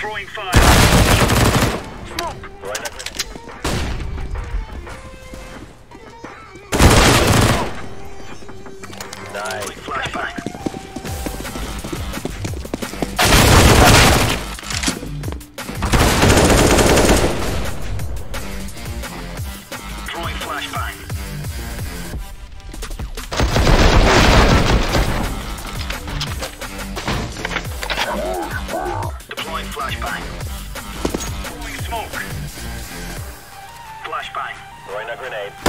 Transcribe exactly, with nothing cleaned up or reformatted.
Throwing fire. Smoke. Throwing a grenade. Nice. Flashbang. Throwing flashbang. Deploying flashbang. Throwing smoke. Flashbang. Throwing a grenade.